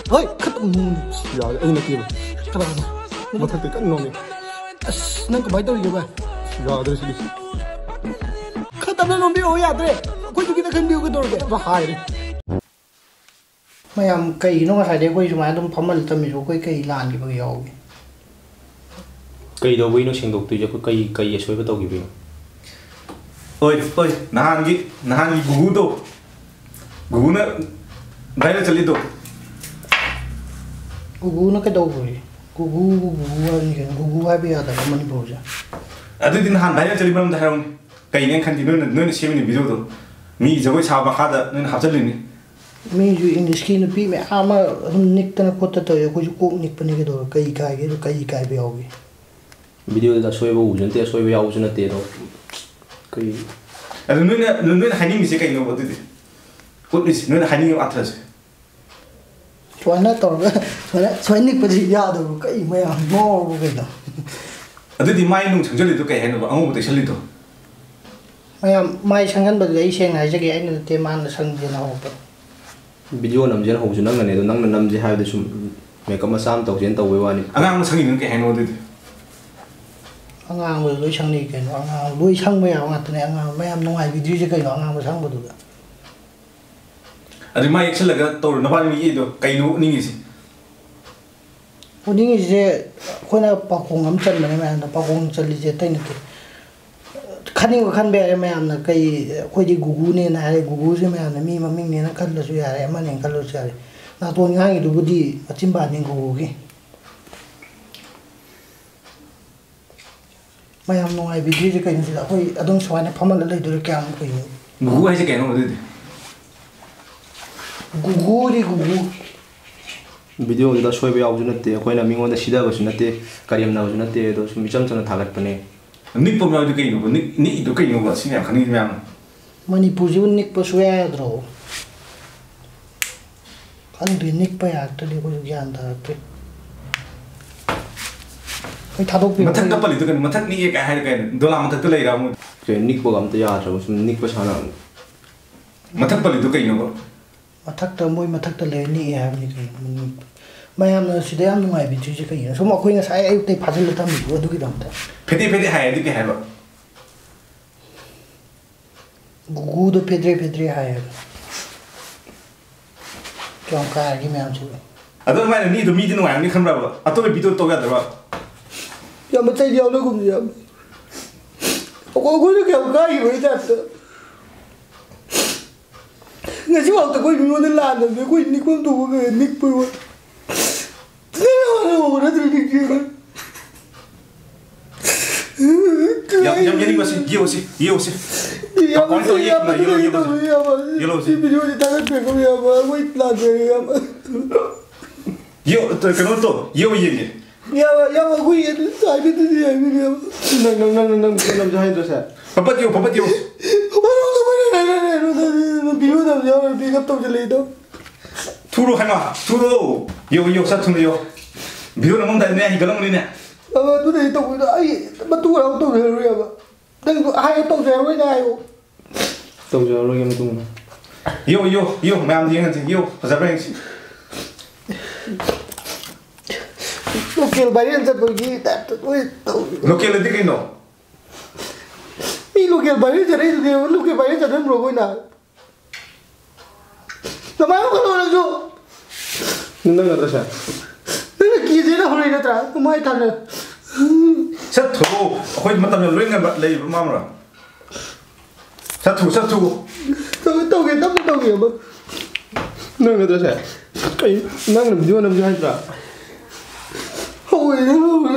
ꯍꯣꯏ ꯈꯠꯇꯪ ꯌꯥꯔꯦ ꯑꯩꯅ ꯅꯠꯇꯦꯕ ꯀꯅꯥꯅꯣ ꯃꯊꯛꯇ ꯀꯟꯅ ꯉꯥꯡꯉꯦ ꯑꯁ ꯅꯪ ꯀꯃꯥꯏꯅ ꯇꯧꯔꯤꯒꯦ ꯚꯥꯏ ꯌꯥꯗ꯭ꯔꯦ ꯁꯤꯗꯤ ꯈꯠꯇꯪ ꯉꯥꯡꯕꯤꯔꯛꯑꯣ ꯌꯥꯗ꯭ꯔꯦ ꯑꯩꯈꯣꯏꯁꯨ ꯈꯤꯇꯪ ꯈꯟꯕꯤꯌꯨ ꯀꯩꯗꯧꯔꯒꯦ ꯍꯥꯏꯔꯦ ꯃꯌꯥꯝ ꯀꯩꯒꯤꯅꯣ ꯉꯁꯥꯏꯗꯤ ꯑꯩꯈꯣꯏ ꯁꯨꯃꯥꯏꯅ ꯑꯗꯨꯝ ꯐꯝꯍꯜꯂ ꯊꯝꯃꯤꯁꯨ ꯑꯩꯈꯣꯏ ꯀꯩ ꯂꯥꯟꯈꯤꯕꯒ ꯌꯥꯎꯒꯦ ꯀꯩꯗꯧꯕꯩꯅꯣ ꯁꯦꯡꯗꯣꯛꯇꯣꯏꯁꯦ ꯑꯩꯈꯣꯏ ꯀꯩ ꯑꯁꯣꯏꯕ ꯇꯧꯈꯤꯕꯩꯅꯣ ꯍꯣꯏ ꯅꯍꯥꯟꯒꯤ ꯒꯨꯒꯨꯗꯣ ꯒꯨꯒꯨꯅ ꯚꯥꯏꯔꯦꯜ ꯆꯠꯂꯤꯗꯣ ꯒꯨꯒꯨꯅ ꯀꯩꯗꯧꯕꯒꯤ ꯒꯨꯒꯨ ꯍꯥꯏꯕꯅꯤ ꯀꯩꯅꯣ ꯒꯨꯒꯨ ꯍꯥꯏꯕ ꯌꯥꯗꯕ ꯃꯅꯤꯄꯨꯔꯁꯦ ꯑꯗꯨꯗꯤ ꯅꯍꯥꯟ ꯚꯥꯏꯔꯦꯜ ꯆꯠꯂꯤ ꯃꯔꯝꯗ ꯍꯥꯏꯔꯛꯎꯅꯦ ꯀꯩꯅꯦ ꯈꯟꯗꯤ ꯅꯣꯏꯅ ꯁꯦꯝꯃꯤꯅꯤ ꯚꯤꯗꯤꯑꯣꯗꯣ ꯃꯤ ꯖꯒꯣꯏ ꯁꯥꯕ ꯃꯈꯥꯗ ꯅꯣꯏꯅ ꯍꯥꯞꯆꯜꯂꯤꯅꯤ ꯃꯤꯁꯨ ꯏꯪꯂꯤꯁꯀꯤ ꯅꯨꯄꯤ ꯃꯌꯥꯝ ꯑꯃ ꯑꯗꯨꯝ ꯅꯤꯛꯇꯅ ꯈꯣꯠꯇ ꯇꯧꯋꯦ ꯑꯩꯈꯣꯏꯁꯨ ꯀꯣꯛ ꯅꯤꯛꯄꯅꯤ ꯀꯩꯗꯧꯔꯦ ꯀꯩ ꯀꯥꯏꯒꯦ ꯑꯗꯣ ꯀꯩ ꯀꯥꯏꯕ ꯌꯥꯎꯒꯦ ꯚꯤꯗꯤꯑꯣꯗ ꯑꯁꯣꯏꯕ ꯎꯕꯁꯨ ꯅꯠꯇꯦ ꯑꯁꯣꯏꯕ ꯌꯥꯎꯕꯁꯨ ꯅꯠꯇꯦ ꯑꯗꯣ ꯀꯩ ꯑꯗꯨ ꯅꯣꯏꯅ ꯍꯥꯏꯅꯤꯡꯉꯤꯁꯦ ꯀꯩꯅꯣꯕ ꯑꯗꯨꯗꯤ ꯎꯠꯂꯤꯁꯤ ꯅꯣꯏꯅ ꯍꯥꯏꯅꯤꯡꯉꯤꯕ ꯑꯥꯊ꯭ꯔꯁꯦ ꯁꯨꯃꯥꯏꯅ ꯇꯧꯔꯒ ꯁꯨꯃꯥꯏꯅ ꯅꯤꯛꯄꯁꯤ ꯌꯥꯗꯕ ꯀꯩ ꯃꯌꯥꯝ ꯉꯥꯎꯔꯕ ꯀꯩꯅꯣ ꯑꯗꯨꯗꯤ ꯃꯥꯏ ꯅꯨꯡ ꯁꯪꯖꯜꯂꯤꯗꯣ ꯀꯩ ꯍꯥꯏꯅꯣꯕ ꯑꯉꯧꯕ ꯇꯩꯁꯜꯂꯤꯗꯣ ꯃꯌꯥꯝ ꯃꯥꯏ ꯁꯪꯍꯟꯕꯗꯨꯗꯤ ꯑꯩ ꯁꯦꯡꯅ ꯍꯥꯏꯖꯒꯦ ꯑꯩꯅ ꯅꯠꯇꯦ ꯃꯥꯅ ꯁꯪꯖꯦꯅ ꯍꯧꯔꯛꯄ ꯚꯤꯗꯤꯑꯣ ꯅꯝꯖꯦꯅ ꯍꯧꯕꯁꯨ ꯅꯪꯅꯅꯦ ꯑꯗꯣ ꯅꯪꯅ ꯅꯝꯖꯦ ꯍꯥꯏꯕꯗꯤ ꯁꯨꯝ ꯃꯦꯀꯞ ꯃꯆꯥ ꯑꯃ ꯇꯧꯁꯦꯅ ꯇꯧꯕꯩ ꯋꯥꯅꯤ ꯑꯉꯥꯡꯅ ꯁꯪꯉꯤꯗꯨꯅ ꯀꯩ ꯍꯥꯏꯅꯣ ꯑꯗꯨꯗꯤ ꯑꯉꯥꯡꯕꯗ ꯂꯣꯏ ꯁꯪꯅꯩ ꯀꯩꯅꯣ ꯑꯉꯥꯡ ꯂꯣꯏ ꯁꯪꯕ ꯌꯥꯕ ꯉꯥꯛꯇꯅꯦ ꯑꯉꯥꯡ ꯃꯌꯥꯝ ꯅꯨꯡꯉꯥꯏꯕꯤꯗ꯭ꯔꯤꯁꯦ ꯀꯩꯅꯣ ꯑꯉꯥꯡꯕ ꯁꯪꯕꯗꯨꯗ ꯑꯗꯨ ꯃꯥ ꯌꯦꯛꯁꯜꯂꯒ ꯇꯧꯔ ꯅꯕꯥꯅꯤ ꯌꯦꯛꯏꯗꯣ ꯀꯩꯅꯣ ꯎꯠꯅꯤꯡꯉꯤꯁꯤ ꯎꯠꯅꯤꯡꯉꯤꯁꯦ ꯑꯩꯈꯣꯏꯅ ꯄꯥꯎꯈꯣꯡ ꯑꯃ ꯆꯟꯕꯅꯦ ꯃꯌꯥꯝꯅ ꯄꯥꯎꯈꯣꯡ ꯆꯜꯂꯤꯁꯦ ꯑꯇꯩ ꯅꯠꯇꯦ ꯈꯟꯅꯤꯡꯕ ꯈꯟꯕ ꯌꯥꯔꯦ ꯃꯌꯥꯝꯅ ꯀꯩ ꯑꯩꯈꯣꯏꯗꯤ ꯒꯨꯒꯨꯅꯦꯅ ꯍꯥꯏꯔꯦ ꯒꯨꯒꯨꯁꯦ ꯃꯌꯥꯝꯅ ꯃꯤ ꯃꯃꯤꯡꯅꯦꯅ ꯈꯜꯂꯁꯨ ꯌꯥꯔꯦ ꯑꯃꯅꯦꯅ ꯈꯜꯂꯁꯨ ꯌꯥꯔꯦ ꯅꯥꯇꯣꯟ ꯉꯥꯡꯉꯤꯗꯨꯕꯨꯗꯤ ꯃꯆꯤꯟꯕꯥꯟꯅꯤ ꯒꯨꯒꯨꯒꯤ ꯃꯌꯥꯝ ꯅꯨꯡꯉꯥꯏꯕꯤꯗ꯭ꯔꯤꯁꯦ ꯀꯩꯅꯣ ꯁꯤꯗ ꯑꯩꯈꯣꯏ ꯑꯗꯨꯝ ꯁꯨꯃꯥꯏꯅ ꯐꯝꯍꯜꯂ ꯂꯩꯗꯣꯏꯔꯦ ꯀꯌꯥꯝ ꯀꯩꯅꯣ ꯒꯨꯒꯨ ꯍꯥꯏꯁꯦ ꯀꯩꯅꯣ ꯑꯗꯨꯗꯤ ꯒꯨꯒꯨꯗꯤ ꯒꯨꯒꯨ ꯚꯤꯗꯤꯑꯣꯗꯨꯗ ꯑꯁꯣꯏꯕ ꯌꯥꯎꯕꯁꯨ ꯅꯠꯇꯦ ꯑꯩꯈꯣꯏꯅ ꯃꯤꯉꯣꯟꯗ ꯁꯤꯗꯕꯁꯨ ꯅꯠꯇꯦ ꯀꯔꯦꯝꯅꯕꯁꯨ ꯅꯠꯇꯦ ꯑꯗꯣ ꯁꯨꯝ ꯏꯆꯝ ꯆꯝꯅ ꯊꯥꯒꯠꯄꯅꯦ ꯅꯤꯛꯄ ꯃꯌꯥꯝꯗꯨ ꯀꯩꯅꯣꯕ ꯅꯤꯛꯏꯗꯣ ꯀꯩꯅꯣꯕ ꯁꯤ ꯃꯌꯥꯝ ꯈꯪꯅꯤꯡꯉꯤ ꯃꯌꯥꯝꯅ ꯃꯅꯤꯄꯨꯔꯁꯤꯕꯨ ꯅꯤꯛꯄ ꯁꯨꯡꯌꯥ ꯌꯥꯗ꯭ꯔꯣ ꯈꯪꯗꯦ ꯅꯤꯛꯄ ꯌꯥꯔꯛꯇ꯭ꯔꯗꯤ ꯑꯩꯈꯣꯏꯁꯨ ꯒ꯭ꯌꯥꯟ ꯇꯥꯔꯛꯇ꯭ꯔꯦ ꯑꯩ ꯊꯥꯗꯣꯛꯄꯤꯌꯨ ꯃꯊꯛꯇ ꯄꯜꯂꯤꯗꯣ ꯀꯩꯅꯣ ꯃꯊꯛ ꯅꯤꯛꯑꯦ ꯀꯥꯏ ꯍꯥꯏꯔ ꯀꯩꯅꯣ ꯗꯣꯂꯥ ꯃꯊꯛꯇ ꯂꯩꯔ ꯑꯃꯨꯛ ꯅꯤꯛꯄꯒ ꯑꯝꯇ ꯌꯥꯗ꯭ꯔꯕ ꯁꯨꯝ ꯅꯤꯛꯄ ꯁꯥꯟꯅ ꯃꯊꯛ ꯄꯜꯂꯤꯗꯣ ꯀꯩꯅꯣꯕ ꯃꯊꯛꯇ ꯃꯣꯏ ꯃꯊꯛꯇ ꯂꯩꯔ ꯅꯤꯛꯑꯦ ꯍꯥꯏꯕꯅꯤ ꯀꯩꯅꯣ ꯃꯌꯥꯝꯅ ꯁꯤꯗ ꯌꯥꯝ ꯅꯨꯡꯉꯥꯏꯕꯤꯗ꯭ꯔꯤꯁꯦ ꯀꯩꯒꯤꯅꯣ ꯁꯨꯝ ꯑꯩꯈꯣꯏ ꯉꯁꯥꯏ ꯑꯌꯨꯛꯇꯩ ꯐꯥꯖꯤꯜꯂ ꯊꯝꯃꯤꯗꯣ ꯑꯗꯨꯒꯤꯗꯃꯛꯇ ꯐꯦꯗꯦ ꯐꯦꯗꯦ ꯍꯥꯏꯔꯗꯤ ꯀꯩ ꯍꯥꯏꯕ ꯒꯨꯒꯨꯗꯣ ꯐꯦꯗ꯭ꯔꯦ ꯐꯦꯗ꯭ꯔꯦ ꯍꯥꯏꯌꯦꯕ ꯀꯌꯥꯝ ꯀꯥꯏꯔꯒꯦ ꯃꯌꯥꯝꯁꯨ ꯑꯗꯣ ꯑꯗꯨꯃꯥꯏꯅ ꯃꯤꯗꯣ ꯃꯤꯗꯤ ꯅꯨꯡꯉꯥꯏꯔꯝꯅꯤ ꯈꯟꯕ꯭ꯔꯕ ꯑꯇꯣꯞꯄ ꯚꯤꯗꯤꯑꯣ ꯇꯧ ꯌꯥꯗ꯭ꯔꯕ ꯌꯥꯝ ꯃꯆꯩ ꯌꯥꯎꯅꯒꯨꯝꯁꯦ ꯌꯥꯝ ꯑꯩꯈꯣꯏꯅ ꯀꯌꯥꯝ ꯀꯥꯏꯈꯤꯕꯒꯤ ꯇꯥꯏꯞꯇ ꯉꯁꯤꯐꯥꯎꯗ ꯑꯩꯈꯣꯏ ꯃꯤꯉꯣꯟꯗ ꯂꯥꯟꯗꯕꯅꯦ ꯑꯩꯈꯣই ꯅꯤꯛꯐꯝ ꯊꯣꯛꯄ ꯅꯤꯛꯄ ꯅꯠꯇ꯭ꯔ ꯅꯤꯛꯁꯦ ꯌꯥꯝ ꯌꯦꯡꯅꯤꯡꯕꯁꯤ ꯌꯦꯛꯎꯁꯤ ꯌꯦꯛꯎꯁꯤ ꯀꯩꯅꯣ ꯇꯧ ꯌꯦꯛꯎ ꯌꯦꯡꯒꯦ ꯌꯥꯝ ꯑꯩꯈꯣꯏ ꯍꯥꯏꯕꯗꯨꯗꯤ ꯍꯥꯏꯕꯅꯦ ꯅꯪꯁꯨ ꯍꯥꯏꯗ꯭ꯔꯣꯁꯦ ꯄꯄꯠ ꯌꯦꯛꯎ ꯚꯤꯗꯤꯑꯣꯗ ꯌꯥꯎꯔ ꯄꯤꯛꯑꯞ ꯇꯧꯁꯤꯜꯂꯛꯏꯗꯣ ꯊꯨꯔꯣ ꯍꯥꯏꯃ ꯊꯨꯔꯣ ꯌꯦꯛꯎ ꯁꯠ ꯊꯨꯅ ꯌꯦꯛꯎ ꯚꯤꯗꯤꯑꯣ ꯅꯝꯃꯝꯗꯥꯏꯗꯅꯦ ꯍꯤꯒꯠꯂꯝꯒꯅꯤꯅꯦ ꯑꯗꯨꯗꯩ ꯇꯧꯕꯗꯣ ꯑꯩ ꯃꯇꯨꯡ ꯃꯅꯥꯎ ꯇꯧꯖꯔꯔꯣꯏꯕ ꯅꯪ ꯍꯥꯏꯌꯣ ꯇꯧꯖꯔꯔꯣꯏꯅ ꯍꯥꯏꯌꯣ ꯇꯧꯖꯔꯔꯣꯏꯒꯦ ꯃꯇꯨꯡꯗ ꯌꯦꯛꯎ ꯃꯌꯥꯝ ꯌꯦꯡꯉꯁꯤ ꯌꯦꯛꯎ ꯐꯖꯕ꯭ꯔꯥ ꯌꯦꯡꯁꯤ ꯂꯣꯀꯦꯜ ꯚꯥꯏꯔꯦꯜ ꯆꯠꯄꯒꯤ ꯇꯥꯏꯞꯇ ꯂꯣꯏ ꯇꯧ ꯂꯣꯀꯦꯜꯗꯤ ꯀꯩꯅꯣ ꯃꯤ ꯂꯣꯀꯦꯜ ꯚꯥꯏꯔꯦꯜ ꯆꯠꯂꯛꯏꯗꯨꯗꯤ ꯂꯣꯀꯦꯜ ꯚꯥꯏꯔꯦꯜ ꯆꯠꯍꯟꯕ꯭ꯔꯣ ꯑꯩꯈꯣꯏꯅ ꯀꯃꯥꯏꯅ ꯈꯜꯂꯣ ꯅꯪ ꯅꯠꯇ꯭ꯔꯁꯦ ꯅꯪꯅ ꯀꯤꯖꯦꯅ ꯍꯧꯔꯛꯏ ꯅꯠꯇ꯭ꯔꯥ ꯀꯃꯥꯏꯅ ꯊꯥꯅ ꯁꯠ ꯊꯨꯔꯣ ꯑꯩꯈꯣꯏ ꯃꯇꯝꯗ ꯂꯣꯏꯅ ꯂꯩꯕ ꯃꯥꯝꯕ꯭ꯔꯥ ꯁꯠ ꯊꯨ ꯇꯧꯒꯦ ꯇꯞꯅ ꯇꯧꯒꯦ ꯑꯃ ꯅꯪ ꯅꯠꯇ꯭ꯔꯁꯦ ꯀꯩ ꯅꯪꯅ ꯚꯤꯗꯤꯑꯣ ꯅꯝꯁꯦ ꯍꯥꯏꯗ꯭ꯔꯥ ꯍꯧꯔꯦ